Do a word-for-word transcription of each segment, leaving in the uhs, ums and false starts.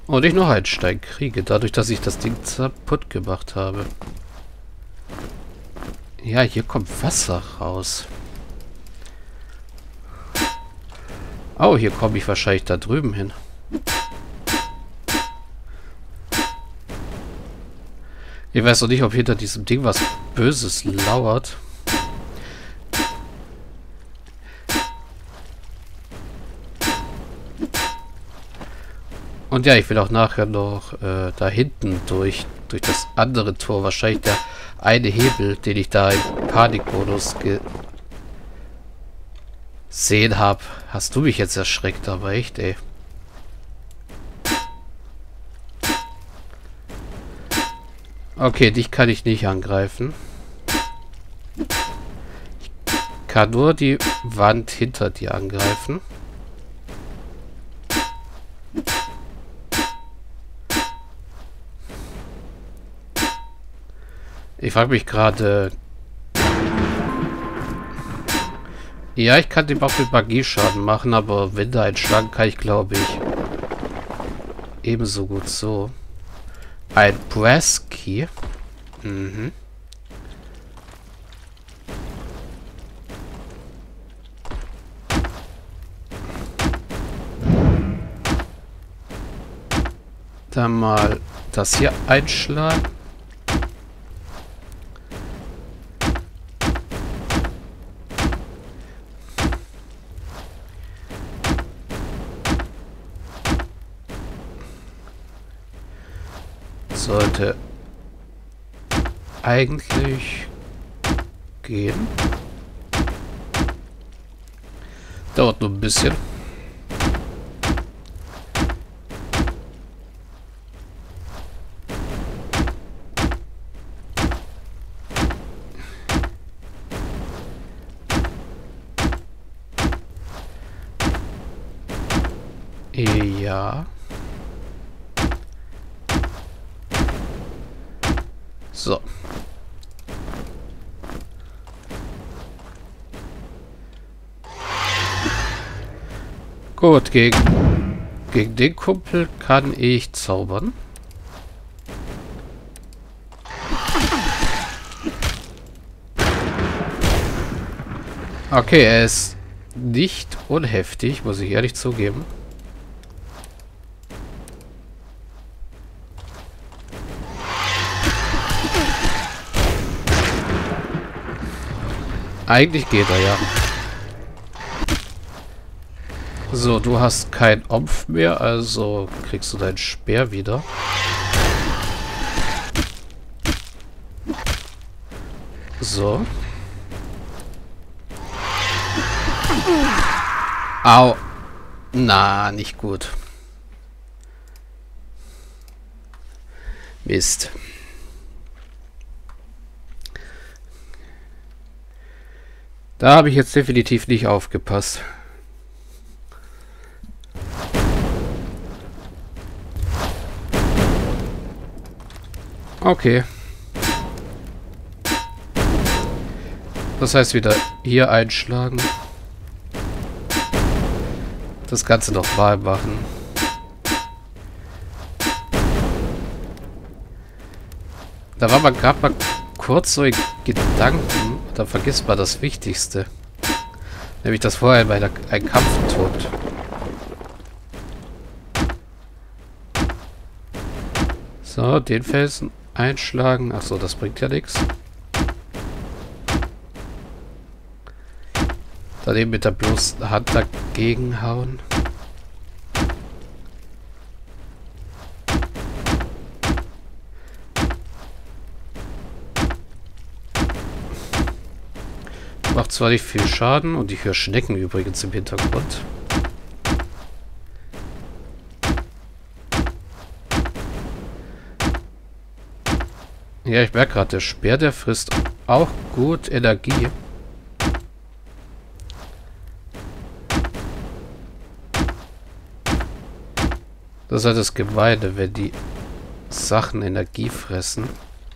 Und ich noch einen Stein kriege, dadurch, dass ich das Ding kaputt gemacht habe. Ja, hier kommt Wasser raus. Oh, hier komme ich wahrscheinlich da drüben hin. Ich weiß noch nicht, ob hinter diesem Ding was Böses lauert. Und ja, ich will auch nachher noch äh, da hinten durch, durch das andere Tor. Wahrscheinlich der eine Hebel, den ich da im Panikmodus gesehen habe. Hast du mich jetzt erschreckt, aber echt, ey. Okay, dich kann ich nicht angreifen. Ich kann nur die Wand hinter dir angreifen. Ich frage mich gerade... Ja, ich kann dem auch mit Magieschaden machen, aber wenn da ein Schlag kann ich, glaube ich, ebenso gut so. Ein Brass Key. Mhm. Dann mal das hier einschlagen. Sollte eigentlich gehen. Dauert nur ein bisschen. Ja. So. Gut, gegen, gegen den Kumpel kann ich zaubern. Okay, er ist nicht unheftig, muss ich ehrlich zugeben. Eigentlich geht er, ja. So, du hast kein Opf mehr, also kriegst du deinen Speer wieder. So. Au. Na, nicht gut. Mist. Da habe ich jetzt definitiv nicht aufgepasst. Okay. Das heißt wieder hier einschlagen. Das Ganze nochmal machen. Da war man gerade mal kurz so in Gedanken, da vergisst man das Wichtigste. Nämlich, dass vorher bei der, ein Kampf tobt. So, den Felsen einschlagen. Achso, das bringt ja nichts. Daneben mit der bloßen Hand dagegen hauen. Macht zwar nicht viel Schaden und ich höre Schnecken übrigens im Hintergrund. Ja, ich merke gerade, der Speer, der frisst auch gut Energie. Das ist halt das Gemeine, wenn die Sachen Energie fressen.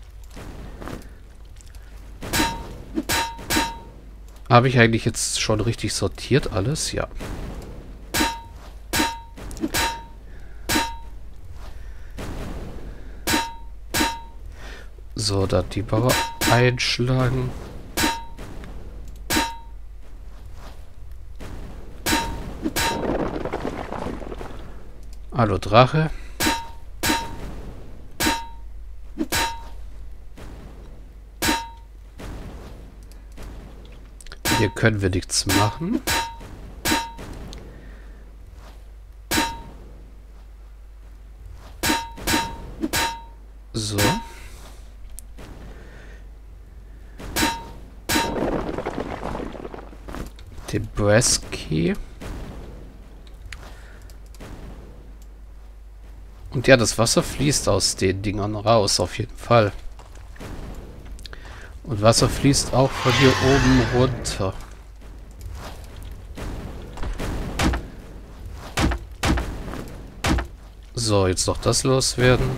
Habe ich eigentlich jetzt schon richtig sortiert alles? Ja. So, da die Bauer einschlagen. Hallo Drache. Hier können wir nichts machen. So. Den Brass Key. Und ja, das Wasser fließt aus den Dingern raus, auf jeden Fall. Und Wasser fließt auch von hier oben runter. So, jetzt noch das loswerden.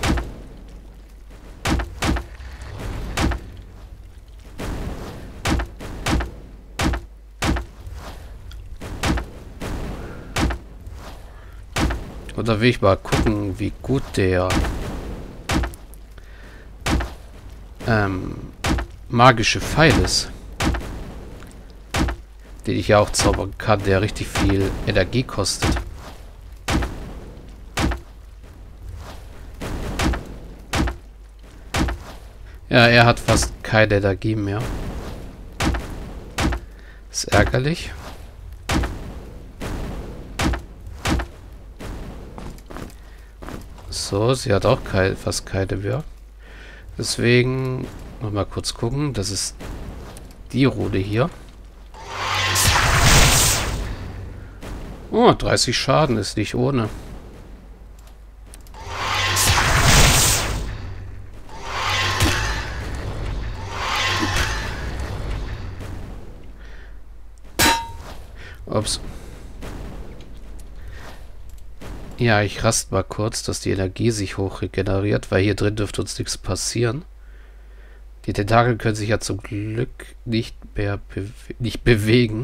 Und da will ich mal gucken, wie gut der ähm, magische Pfeil ist. Den ich ja auch zaubern kann, der richtig viel Energie kostet. Ja, er hat fast keine Energie mehr. Ist ärgerlich. So, sie hat auch kein, fast keine mehr. Deswegen noch mal kurz gucken. Das ist die Rune hier. Oh, dreißig Schaden ist nicht ohne. Ups. Ja, ich rast mal kurz, dass die Energie sich hoch regeneriert, weil hier drin dürfte uns nichts passieren. Die Tentakel können sich ja zum Glück nicht mehr bewe nicht bewegen.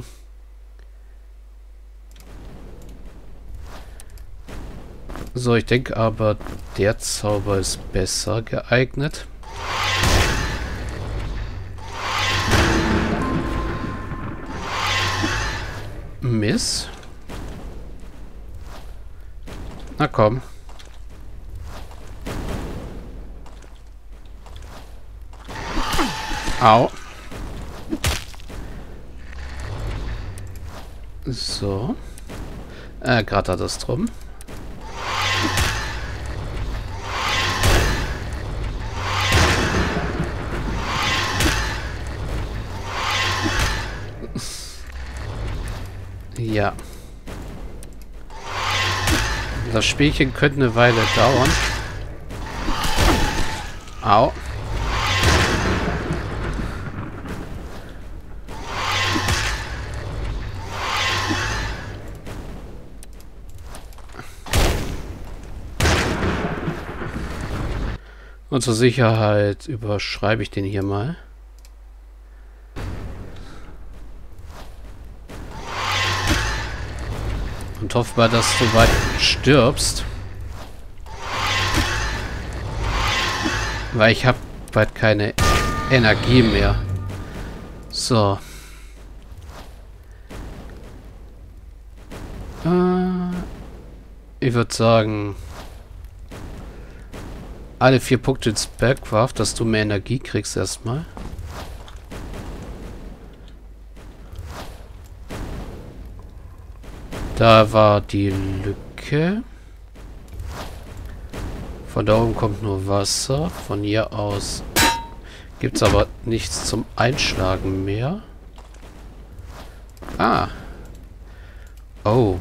So, ich denke aber, der Zauber ist besser geeignet. Miss. Na komm. Au. So. Äh, gerade hat das drum. Ja. Das Spielchen könnte eine Weile dauern. Au. Und zur Sicherheit überschreibe ich den hier mal. Und hoffe mal, dass du weit stirbst. Weil ich habe bald keine Energie mehr. So. Äh, ich würde sagen, alle vier Punkte ins Spellcraft, dass du mehr Energie kriegst erstmal. Da war die Lücke. Von da oben kommt nur Wasser. Von hier aus gibt es aber nichts zum Einschlagen mehr. Ah. Oh.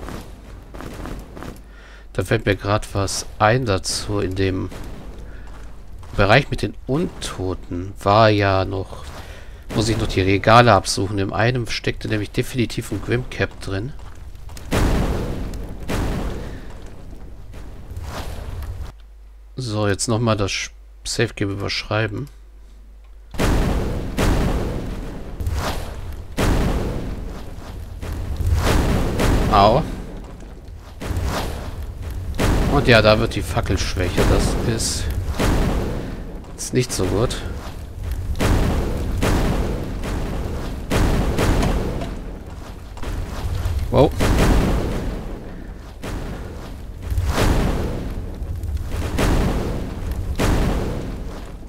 Da fällt mir gerade was ein dazu. In dem Bereich mit den Untoten war ja noch... Muss ich noch die Regale absuchen. In einem steckte nämlich definitiv ein Grimcap drin. So, jetzt nochmal das Safe Game überschreiben. Au. Und ja, da wird die Fackel schwächer. Das ist, ist nicht so gut.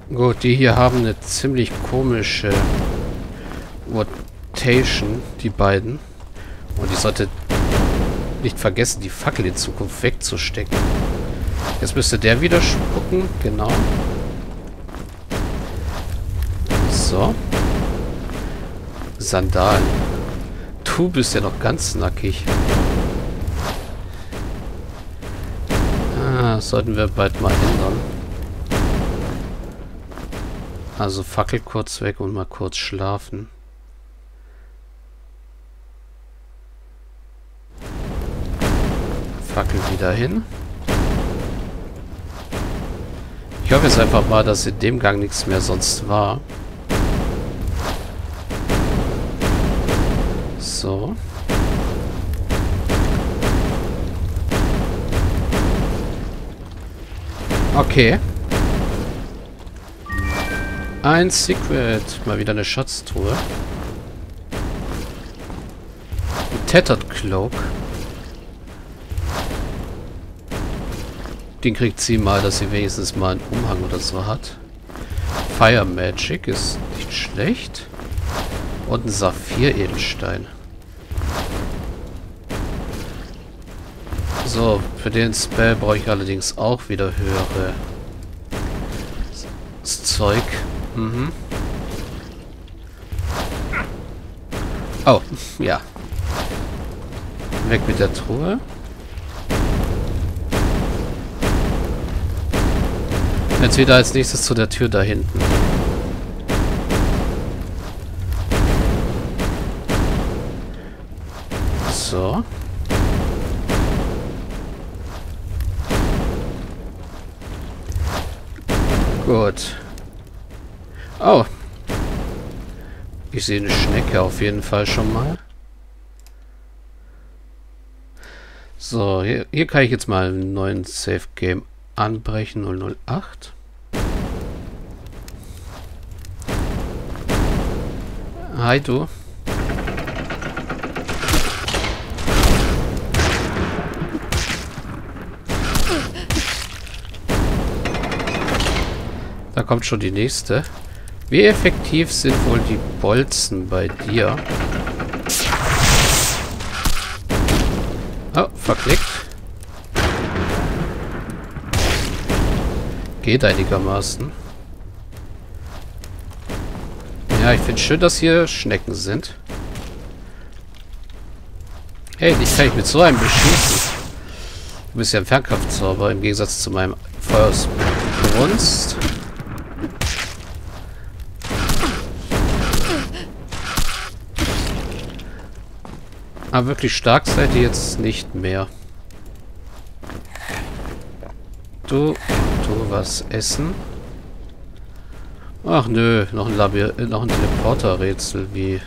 Gut, die hier haben eine ziemlich komische Rotation, die beiden. Und ich sollte nicht vergessen, die Fackel in Zukunft wegzustecken. Jetzt müsste der wieder spucken, genau. So. Sandalen. Du bist ja noch ganz nackig. Ah, sollten wir bald mal ändern. Also Fackel kurz weg und mal kurz schlafen. Fackel wieder hin. Ich hoffe jetzt einfach mal, dass in dem Gang nichts mehr sonst war. So. Okay. Ein Secret. Mal wieder eine Schatztruhe. Ein Tattered Cloak. Den kriegt sie mal, dass sie wenigstens mal einen Umhang oder so hat. Fire Magic ist nicht schlecht. Und ein Saphir-Edelstein. So, für den Spell brauche ich allerdings auch wieder höhere das Zeug. Mhm. Oh, ja. Weg mit der Truhe. Jetzt wieder als nächstes zu der Tür da hinten. So. Gut. Oh. Ich sehe eine Schnecke auf jeden Fall schon mal. So, hier, hier kann ich jetzt mal einen neuen Safe Game anbrechen. null null acht. Hi, du. Da kommt schon die nächste. Wie effektiv sind wohl die Bolzen bei dir? Oh, verklickt. Geht einigermaßen. Ja, ich finde schön, dass hier Schnecken sind. Hey, dich kann ich mit so einem beschießen. Du bist ja ein Fernkampfzauber im Gegensatz zu meinem Feuersbrunst. Aber wirklich stark seid ihr jetzt nicht mehr. Du, du was essen? Ach nö, noch ein Labir noch ein Teleporter-Rätsel, wie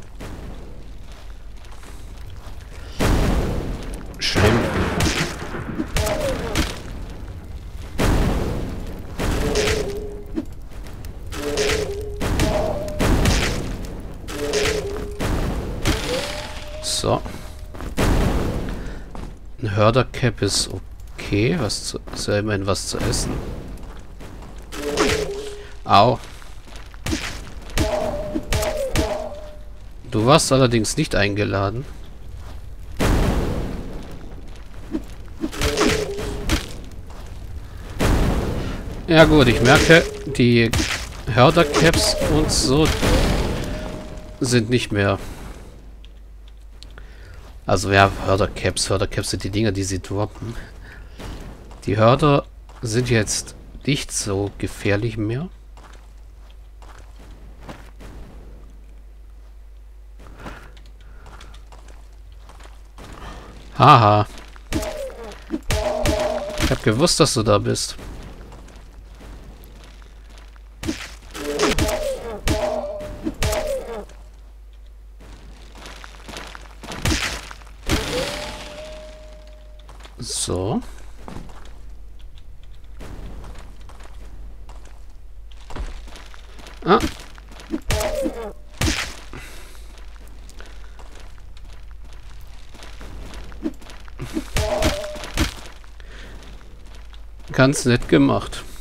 schlimm. So. Ein Hörder-Cap ist okay. Was zu, ist ja immerhin was zu essen. Au. Du warst allerdings nicht eingeladen. Ja gut, ich merke, die Hörder-Caps und so sind nicht mehr. Also ja, Hörder-Caps. Hörder-Caps sind die Dinger, die sie droppen. Die Hörder sind jetzt nicht so gefährlich mehr. Haha. Ich hab gewusst, dass du da bist. So. Ah. Ganz nett gemacht.